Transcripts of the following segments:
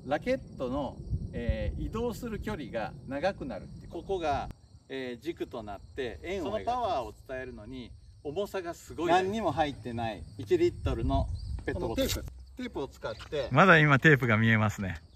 ラケットの、移動する距離が長くなるってここが、軸となって円をそのパワーを伝えるのに重さがすごい何にも入ってない1リットルのペットボトルテープを使ってまだ今テープが見えますね。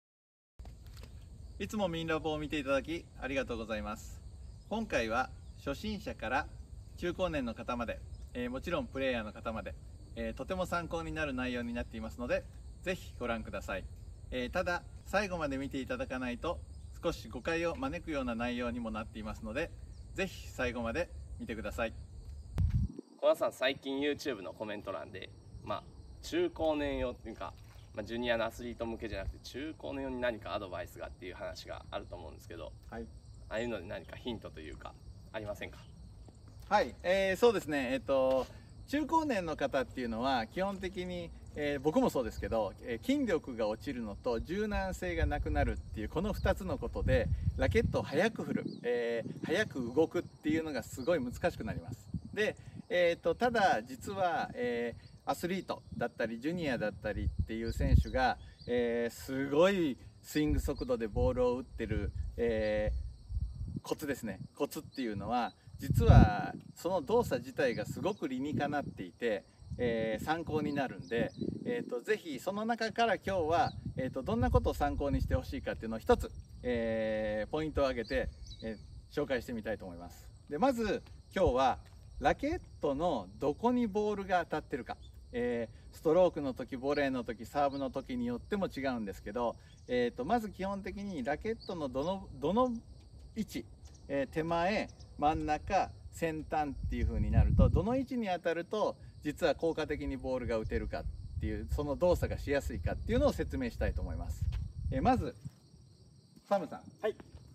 いつもミンラボを見ていただきありがとうございます。今回は初心者から中高年の方まで、もちろんプレイヤーの方まで、とても参考になる内容になっていますのでぜひご覧ください。ただ最後まで見ていただかないと少し誤解を招くような内容にもなっていますのでぜひ最後まで見てください。 小田さん、最近 YouTube のコメント欄で中高年用っていうか、ジュニアのアスリート向けじゃなくて中高年用に何かアドバイスがっていう話があると思うんですけど、 はい、 ああいうので何かヒントというかありませんか？ はい、そうですね、中高年の方っていうのは基本的に、僕もそうですけど、筋力が落ちるのと柔軟性がなくなるっていうこの2つのことでラケットを速く振る、速く動くっていうのがすごい難しくなります。で、ただ実は、アスリートだったりジュニアだったりっていう選手が、すごいスイング速度でボールを打ってる、コツですね。コツっていうのは実はその動作自体がすごく理にかなっていて、参考になるんで、ぜひその中から今日は、どんなことを参考にしてほしいかっていうのを一つ、ポイントを挙げて、紹介してみたいと思います。でまず今日はラケットのどこにボールが当たってるか、ストロークの時ボレーの時サーブの時によっても違うんですけど、まず基本的にラケットのどの位置、手前真ん中先端っていう風になるとどの位置に当たると実は効果的にボールが打てるかっていうその動作がしやすいかっていうのを説明したいと思います。まずサムさん、 はい、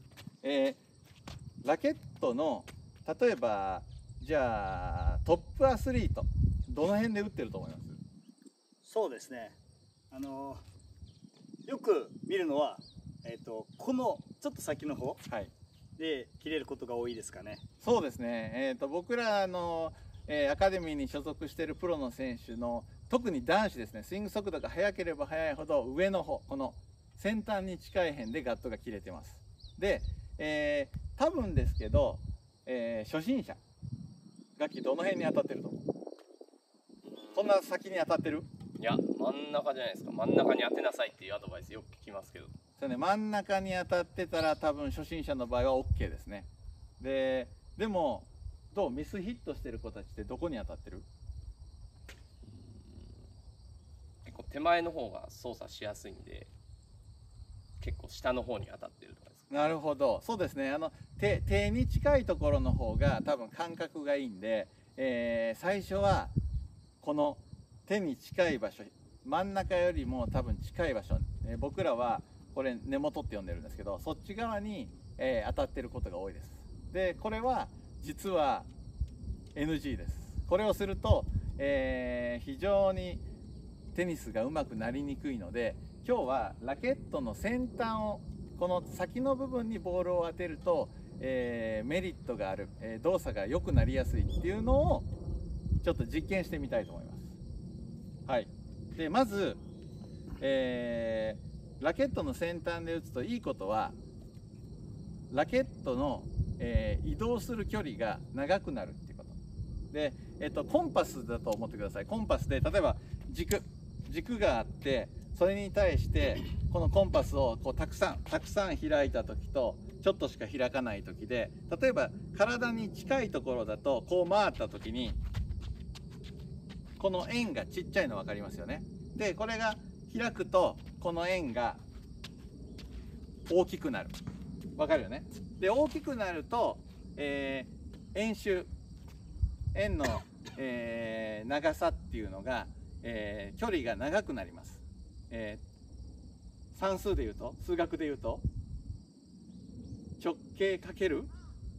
ラケットの例えばじゃあトップアスリートどの辺で打ってると思います？ そうですね、よく見るのは、このちょっと先の方、 はい、 で切れることが多いですかね。 そうですね、僕らの、アカデミーに所属しているプロの選手の特に男子ですね、スイング速度が速ければ速いほど上の方この先端に近い辺でガットが切れてます。で、多分ですけど、初心者楽器どの辺に当たってると思う？こんな先に当たってる？ いや、真ん中じゃないですか。真ん中に当てなさいっていうアドバイスよく聞きますけど。 そうね、真ん中に当たってたら多分初心者の場合は OK ですね。でもどうミスヒットしてる子たちってどこに当たってる？ 結構手前の方が操作しやすいんで結構下の方に当たってるとかですか？ なるほど、そうですね、手に近いところの方が多分感覚がいいんで、最初はこの手に近い場所真ん中よりも多分近い場所、僕らはこれ根元って呼んでるんですけどそっち側に、当たってることが多いです。でこれは実は NG です。これをすると、非常にテニスが上手くなりにくいので今日はラケットの先端をこの先の部分にボールを当てると、メリットがある、動作が良くなりやすいっていうのをちょっと実験してみたいと思います。はい、でまず、ラケットの先端で打つといいことはラケットの、移動する距離が長くなるっていうことで、コンパスだと思ってください。コンパスで例えば軸があってそれに対してこのコンパスをこうたくさん開いた時とちょっとしか開かない時で例えば体に近いところだとこう回った時にこの円がちっちゃいの分かりますよね。でこれが開くとこの円が大きくなる、分かるよね。で大きくなると、円の、長さっていうのが、距離が長くなります。算数でいうと数学でいうと直径かける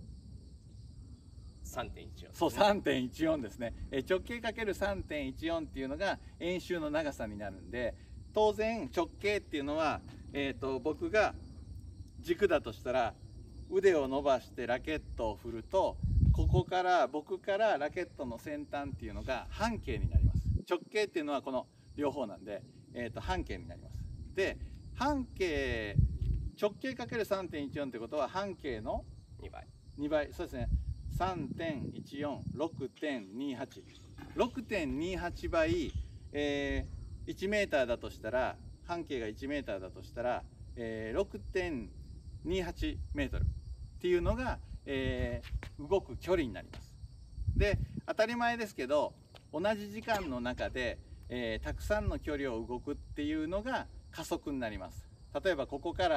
3.14、 そう 3.14 ですね。直径かける 3.14 っていうのが円周の長さになるんで当然直径っていうのは、僕が軸だとしたら腕を伸ばしてラケットを振ると僕からラケットの先端っていうのが半径になります。直径っていうのはこの両方なんで、半径になります。で半径直径 ×3.14 ってことは半径の 2倍。 2倍。そうですね。3.14、6.28。6.28倍、1メーターだとしたら、半径が1メーターだとしたら、6.28 メートルっていうのが、動く距離になります。で、当たり前ですけど、同じ時間の中で、たくさんの距離を動くっていうのが加速になります。例えばここから、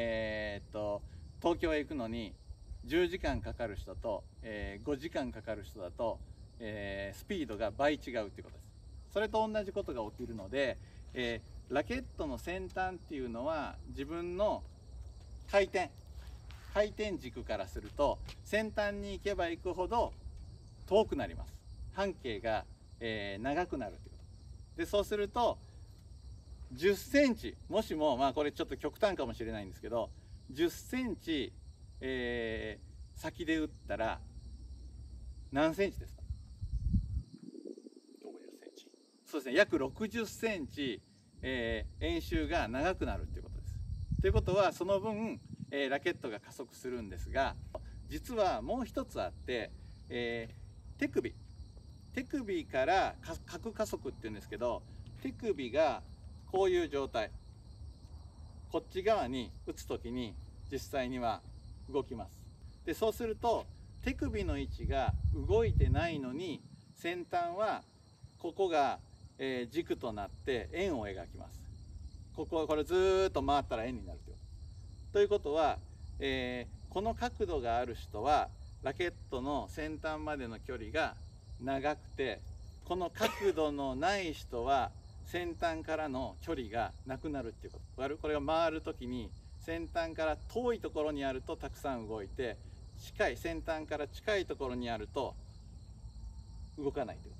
東京へ行くのに10時間かかる人と、5時間かかる人だと、スピードが倍違うっていうことです。それと同じことが起きるので、ラケットの先端っていうのは自分の回転軸からすると先端に行けば行くほど遠くなります。半径が、長くなるってことで、そうすると10センチ、もしもこれちょっと極端かもしれないんですけど、10センチ、先で打ったら何センチですか？ 60センチ。 そうですね、約60センチ、円周が長くなるっていうことです。ということはその分、ラケットが加速するんですが、実はもう一つあって、手首から角加速っていうんですけど、手首がこういう状態、こっち側に打つ時に実際には動きます。で、そうすると手首の位置が動いてないのに先端はここが、軸となって円を描きます。これずーっと回ったら円になるということは、この角度がある人はラケットの先端までの距離が長くて、この角度のない人は先端からの距離がなくなるっていうこと。これが回る時に先端から遠いところにあるとたくさん動いて、先端から近いところにあると動かないということ。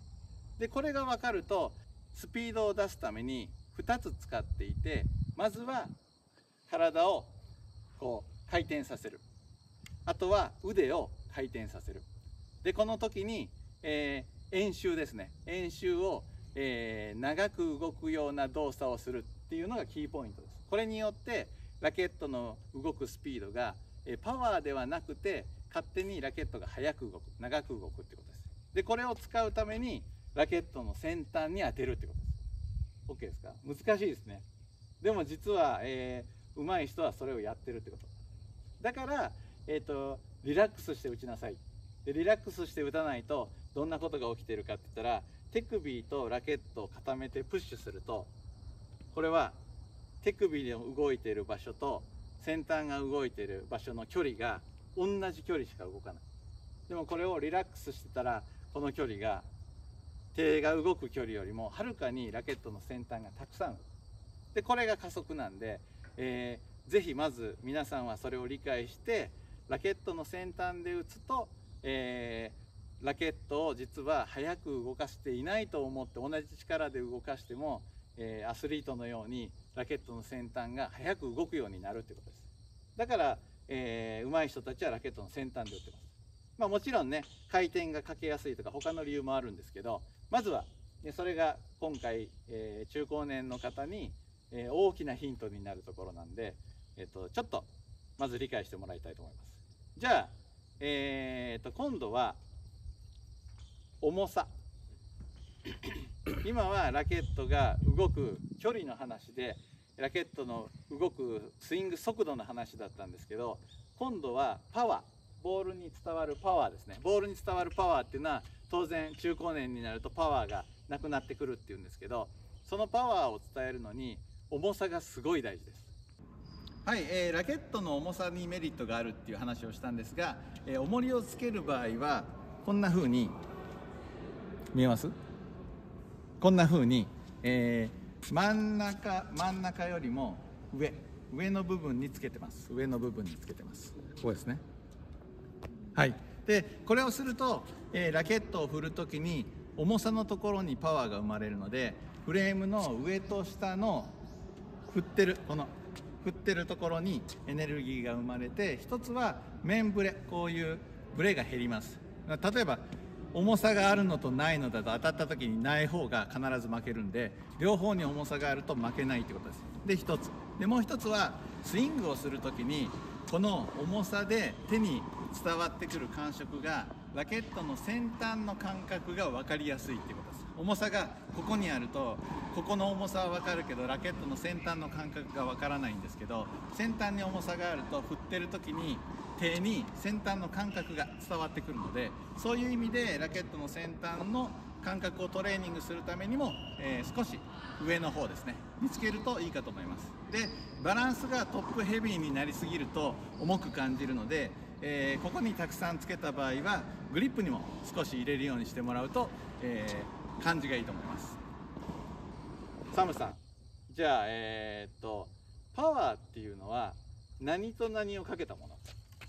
で、これが分かるとスピードを出すために2つ使っていて、まずは体をこう回転させる、あとは腕を回転させる。で、この時に、円周ですね、円周を、長く動くような動作をするっていうのがキーポイントです。これによってラケットの動くスピードが、パワーではなくて勝手にラケットが速く動く、長く動くってことです。で、これを使うためにラケットの先端に当てるってことです。 OK ですか？難しいですね。でも実は、上手い人はそれをやってるってことだから、リラックスして打ちなさい。で、リラックスして打たないとどんなことが起きてるかって言ったら、手首とラケットを固めてプッシュすると、これは手首で動いている場所と先端が動いている場所の距離が同じ距離しか動かない。でもこれをリラックスしてたら、この距離が手が動く距離よりもはるかにラケットの先端がたくさん動く。で、これが加速なんで、ぜひまず皆さんはそれを理解して、ラケットの先端で打つと、ラケットを実は速く動かしていないと思って同じ力で動かしても、アスリートのようにラケットの先端が速く動くようになるってことです。だから、上手い人たちはラケットの先端で打ってます。もちろんね、回転がかけやすいとか他の理由もあるんですけど、まずはそれが今回、中高年の方に大きなヒントになるところなんで、ちょっとまず理解してもらいたいと思います。じゃあ、今度は重さ。今はラケットが動く距離の話で、ラケットの動くスイング速度の話だったんですけど、今度はパワー、ボールに伝わるパワーですね。ボールに伝わるパワーっていうのは当然中高年になるとパワーがなくなってくるっていうんですけど、そのパワーを伝えるのに重さがすごい大事です。はい、ラケットの重さにメリットがあるっていう話をしたんですが、重りをつける場合はこんな風に見えます？こんな風に、真ん中よりも上の部分につけてます。上の部分につけてます。こうですね。はい。で、これをすると、ラケットを振るときに重さのところにパワーが生まれるので、フレームの上と下の振ってるところにエネルギーが生まれて、一つは面ブレ、こういうブレが減ります。例えば重さがあるのとないのだと当たった時にない方が必ず負けるんで、両方に重さがあると負けないってことです。で、一つでもう一つはスイングをする時にこの重さで手に伝わってくる感触がラケットの先端の感覚が分かりやすいっていうことです。重さがここにあるとここの重さは分かるけどラケットの先端の感覚が分からないんですけど、先端に重さがあると振ってる時に手に先端の感覚が伝わってくるので、そういう意味でラケットの先端の感覚をトレーニングするためにも、少し上の方ですね見つけるといいかと思います。でバランスがトップヘビーになりすぎると重く感じるので、ここにたくさんつけた場合はグリップにも少し入れるようにしてもらうと、感じがいいと思います。サムさん、じゃあパワーっていうのは何と何をかけたもの？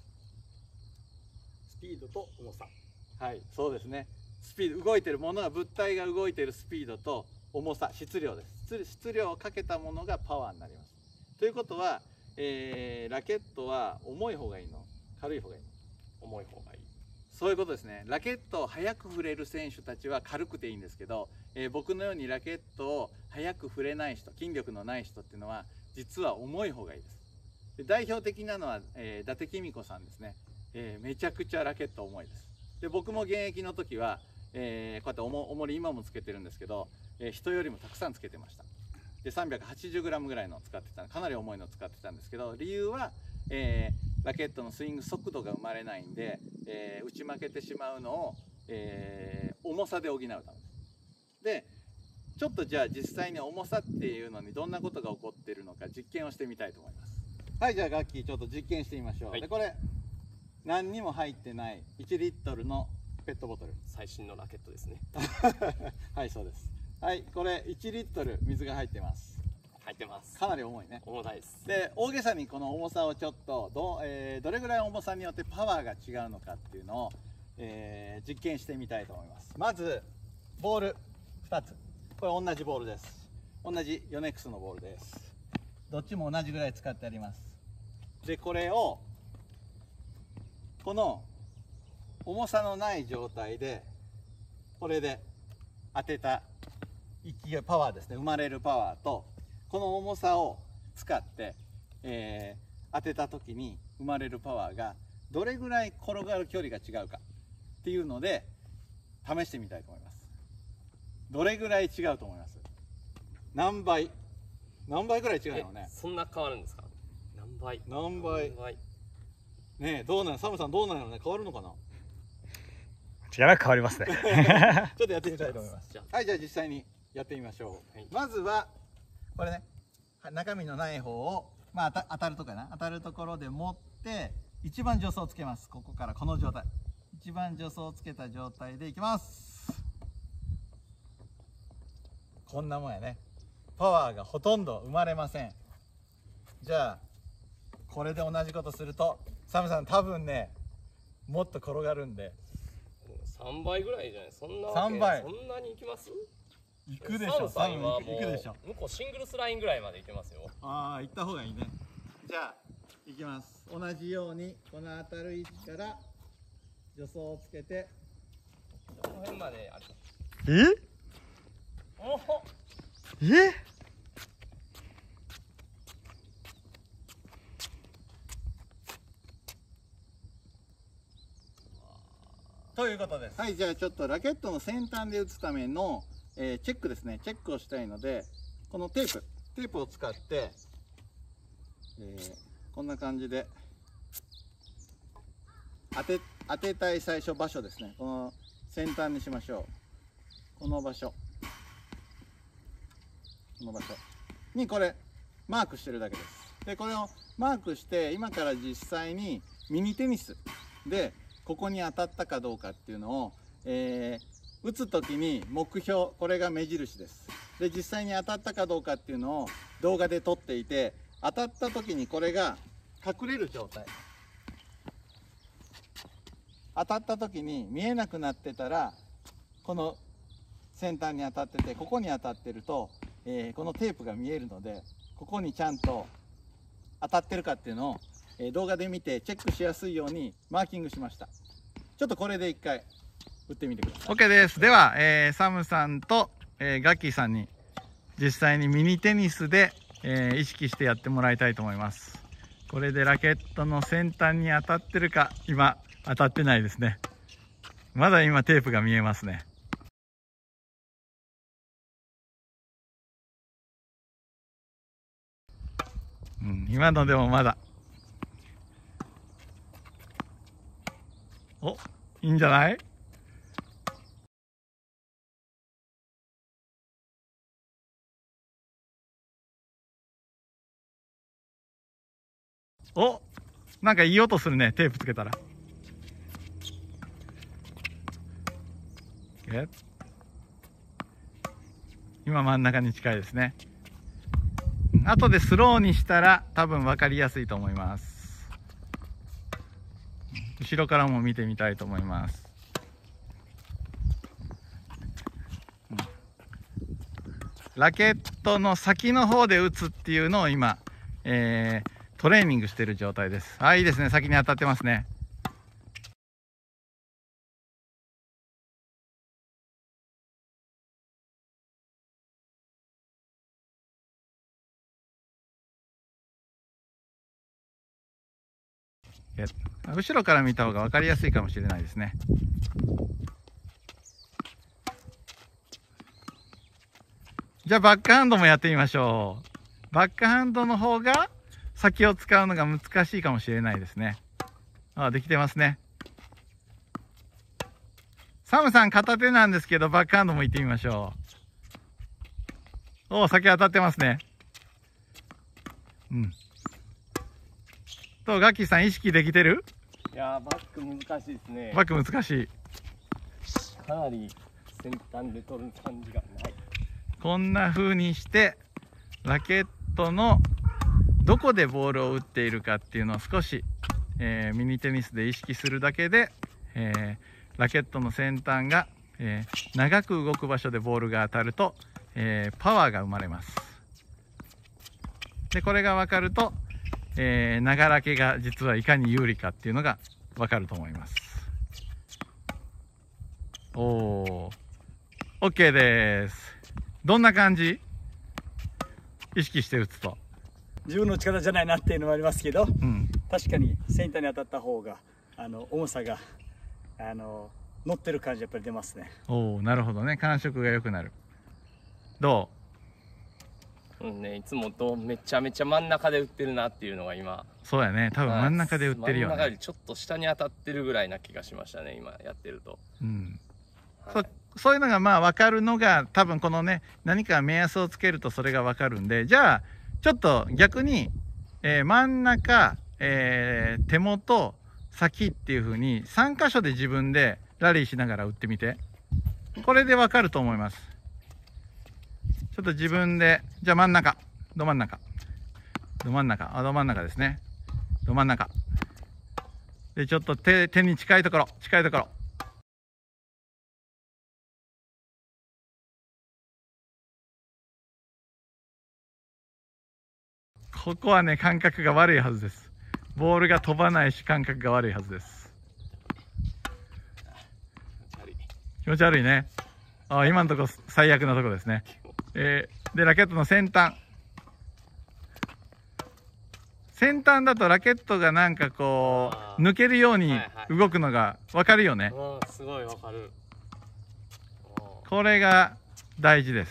スピードと重さ。 はい、そうですね。スピード、動いてるものは物体が動いているスピードと重さ、質量です。質量をかけたものがパワーになります。ということは、ラケットは重い方がいいの？軽い方がいいの？ 重い方がいい。 そういうことですね。ラケットを速く振れる選手たちは軽くていいんですけど、僕のようにラケットを速く振れない人、筋力のない人っていうのは実は重い方がいいです。で代表的なのは、伊達公子さんですね。めちゃくちゃラケット重いです。で僕も現役の時は、こうやって重り今もつけてるんですけど、人よりもたくさんつけてました。で 380g ぐらいのを使ってた、かなり重いのを使ってたんですけど、理由は、ラケットのスイング速度が生まれないんで、打ち負けてしまうのを、重さで補うためです。でちょっとじゃあ実際に重さっていうのにどんなことが起こっているのか実験をしてみたいと思います。はい、じゃあガッキーちょっと実験してみましょう。はい、でこれ何にも入ってない1リットルのペットボトル。 最新のラケットですね。 はい、そうです。はい、これ1リットル水が入ってます。 入ってます。 かなり重いね。 重たいです。 で大げさにこの重さをちょっとどれぐらい重さによってパワーが違うのかっていうのを、実験してみたいと思います。まずボール2つ、これ同じボールです。同じヨネックスのボールです。どっちも同じぐらい使ってあります。でこれをこの重さのない状態でこれで当てた勢い、パワーですね、生まれるパワーとこの重さを使って、当てた時に生まれるパワーがどれぐらい転がる距離が違うかっていうので試してみたいと思います。どれぐらい違うと思います？何倍ぐらい違うのね。 そんな変わるんですか？ 何倍ねえ、どうなの？サムさんどうなのね、変わるのかな？ 違いなく変わりますね。 ちょっとやってみたいと思います。はい、じゃあ実際にやってみましょう。はい、まずはこれね、中身のない方を、まあ、当たるとこやな、当たるところで持って一番助走をつけます。ここからこの状態、一番助走をつけた状態でいきます。こんなもんやね。パワーがほとんど生まれません。じゃあこれで同じことするとサムさん多分ねもっと転がるんで 3倍ぐらいじゃない？そんなわけ 3倍そんなにいきます？ いくでしょ。 サムさんはもういくでしょ。 向こうシングルスラインぐらいまでいけますよ。 ああ、行った方がいいね。じゃあいきます。同じようにこの当たる位置から助走をつけてこの辺まである。 えおほえということです。はい、じゃあちょっとラケットの先端で打つための、チェックですね。チェックをしたいのでこのテープを使って、こんな感じで当てたい最初場所ですね。この先端にしましょう。この場所にこれマークしてるだけです。でこれをマークして今から実際にミニテニスでここに当たったかどうかっていうのを、打つ時に目標、これが目印です。で実際に当たったかどうかっていうのを動画で撮っていて、当たった時にこれが隠れる状態、当たった時に見えなくなってたらこの先端に当たってて、ここに当たってると、このテープが見えるのでここにちゃんと当たってるかっていうのを動画で見てチェックしやすいようにマーキングしました。ちょっとこれで一回打ってみてください。 OK です。では、サムさんと、ガッキーさんに実際にミニテニスで意識してやってもらいたいと思います。これでラケットの先端に当たってるか、今当たってないですね。まだ今テープが見えますね。今のでもまだ。お、いいんじゃない？お、なんかいい音するね、テープつけたら。今真ん中に近いですね。後でスローにしたら多分分かりやすいと思います。後ろからも見てみたいと思います。ラケットの先の方で打つっていうのを今、トレーニングしている状態です。いいですね。先に当たってますね。後ろから見た方が分かりやすいかもしれないですね。じゃあバックハンドもやってみましょう。バックハンドの方が先を使うのが難しいかもしれないですね。できてますね。サムさん片手なんですけど、バックハンドも行ってみましょう。先当たってますね。ガッキーさん意識できてる？ いやー、バック難しいですね。 バック難しい。 かなり先端で取る感じがない。 こんな風にしてラケットのどこでボールを打っているかっていうのを少し、ミニテニスで意識するだけで、ラケットの先端が、長く動く場所でボールが当たると、パワーが生まれます。でこれが分かると、長らけが実はいかに有利かっていうのが分かると思います。OK です。どんな感じ？意識して打つと自分の力じゃないなっていうのもありますけど、確かに先端に当たった方が重さが乗ってる感じやっぱり出ますね。 なるほどね。感触が良くなる。どう？ いつもとめちゃめちゃ真ん中で打ってるなっていうのが今。 そうやね。多分真ん中で打ってるよね。 真ん中よりちょっと下に当たってるぐらいな気がしましたね、今やってると。 そういうのがまあ分かるのが多分このね、何か目安をつけるとそれが分かるんで、じゃあちょっと逆に、真ん中、手元、先っていう風に3箇所で自分でラリーしながら打ってみて。これで分かると思います。ちょっと自分で、じゃあ真ん中、ど真ん中ですね。ど真ん中でちょっと手に近いところ。ここはね、感覚が悪いはずです。ボールが飛ばないし、感覚が悪いはずです。気持ち悪いね。今のところ最悪なところですね。で、ラケットの先端だとラケットがなんかこう抜けるように動くのが分かるよね。 すごい分かる。 これが大事です。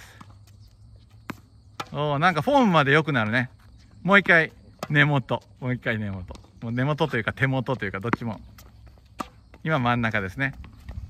なんかフォームまで良くなるね。もう一回根元。もう根元というか手元というかどっちも。今真ん中ですね。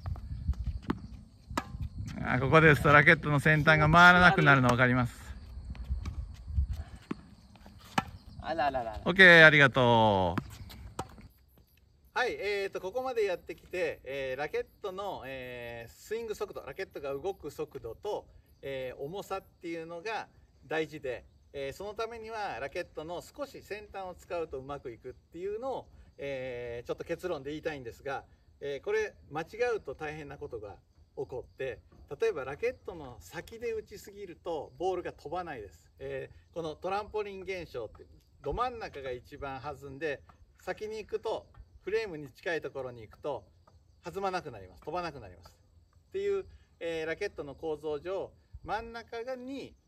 ここですとラケットの先端が回らなくなるの分かります。OK、ありがとう。はい、ここまでやってきて、ラケットの、スイング速度、ラケットが動く速度と、重さっていうのが大事で、そのためにはラケットの少し先端を使うとうまくいくっていうのを、ちょっと結論で言いたいんですが、これ間違うと大変なことが起こって、例えばラケットの先で打ちすぎるとボールが飛ばないです。このトランポリン現象ってど真ん中が一番弾んで、先に行くとフレームに近いところに行くと弾まなくなります。飛ばなくなりますっていう、ラケットの構造上真ん中に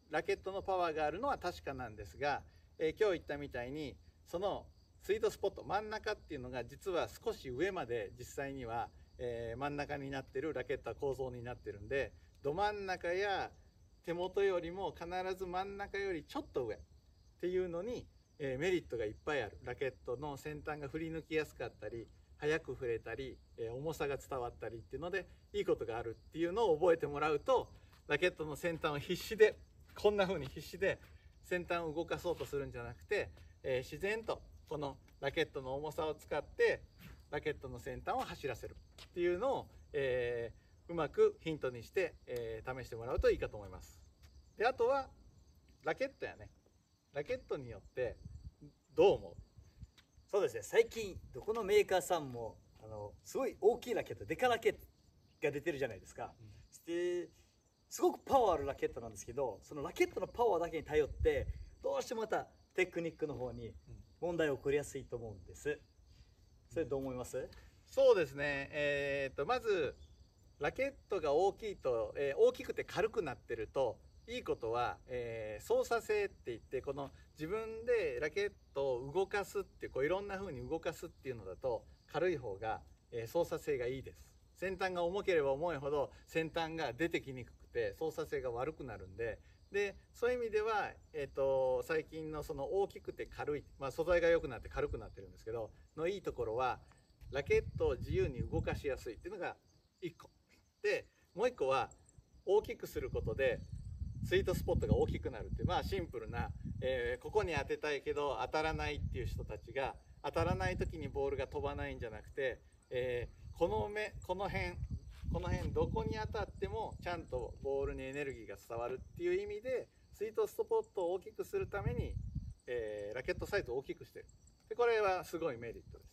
ラケットのパワーがあるのは確かなんですが、今日言ったみたいにそのスイートスポット真ん中っていうのが実は少し上まで実際には、真ん中になってるラケットは構造になってるんで、ど真ん中や手元よりも必ず真ん中よりちょっと上っていうのに、メリットがいっぱいある。ラケットの先端が振り抜きやすかったり早く振れたり、重さが伝わったりっていうのでいいことがあるっていうのを覚えてもらうと、ラケットの先端を必死でこんな風に必死で先端を動かそうとするんじゃなくて、自然とこのラケットの重さを使ってラケットの先端を走らせるっていうのを、うまくヒントにして、試してもらうといいかと思います。であとはラケットやね、ラケットによってどう思う？ そうですね、最近どこのメーカーさんもすごい大きいラケット、デカラケットが出てるじゃないですか。すごくパワーあるラケットなんですけど、そのラケットのパワーだけに頼ってどうしてもまたテクニックの方に問題が起こりやすいと思うんです。それどう思います？ そうですね、まずラケットが大きいと、大きくて軽くなってるといいことは、操作性って言って、この自分でラケットを動かすってこういろんな風に動かすっていうのだと軽い方が、操作性がいいです。先端が重ければ重いほど先端が出てきにくくて操作性が悪くなるんで、そういう意味では、最近のその大きくて軽い、素材が良くなって軽くなってるんですけどのいいところは、ラケットを自由に動かしやすいっていうのが1個で、もう1個は大きくすることでスイートスポットが大きくなるっていう、シンプルな、ここに当てたいけど当たらないっていう人たちが、当たらない時にボールが飛ばないんじゃなくて、この辺どこに当たってもちゃんとボールにエネルギーが伝わるっていう意味で、スイートスポットを大きくするために、ラケットサイズを大きくしてる。でこれはすごいメリットです。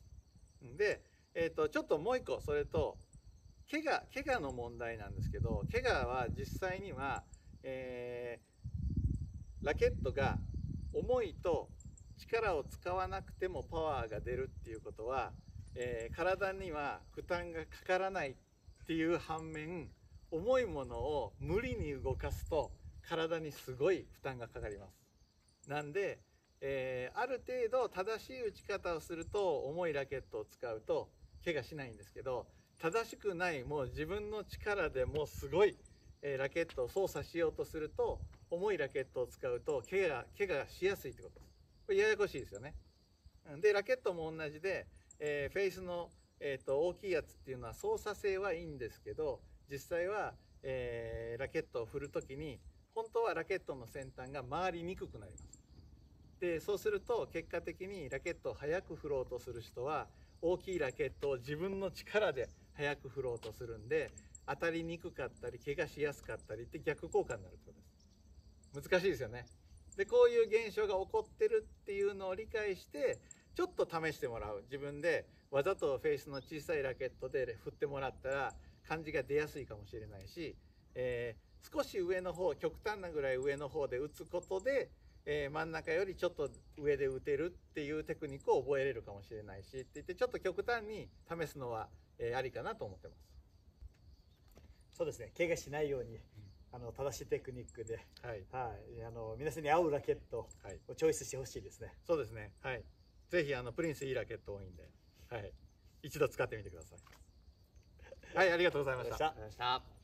で、ちょっともう一個、それと怪我の問題なんですけど、怪我は実際には、ラケットが重いと力を使わなくてもパワーが出るっていうことは、体には負担がかからないっていう反面、重いものを無理に動かすと体にすごい負担がかかります。なんで、ある程度正しい打ち方をすると重いラケットを使うと怪我しないんですけど、正しくない、もう自分の力でもうすごいラケットを操作しようとすると、重いラケットを使うと怪我しやすいってことです。これややこしいですよね。でラケットも同じで、フェイスの、大きいやつっていうのは操作性はいいんですけど、実際は、ラケットを振る時に本当はラケットの先端が回りにくくなります。でそうすると結果的にラケットを速く振ろうとする人は、大きいラケットを自分の力で速く振ろうとするんで、当たりにくかったり怪我しやすかったりって逆効果になるってことです。難しいですよね。でこういう現象が起こってるっていうのを理解して、ちょっと試してもらう。自分でわざとフェイスの小さいラケットで振ってもらったら感じが出やすいかもしれないし、少し上の方、極端なぐらい上の方で打つことで、真ん中よりちょっと上で打てるっていうテクニックを覚えれるかもしれないしって言って、ちょっと極端に試すのは、ありかなと思ってます。 そうですね、怪我しないように正しいテクニックで、皆さんに合うラケットをチョイスしてほしいですね。 そうですね、はい、ぜひプリンスいいラケット多いんで、一度使ってみてください。はい、ありがとうございました。 ありがとうございました。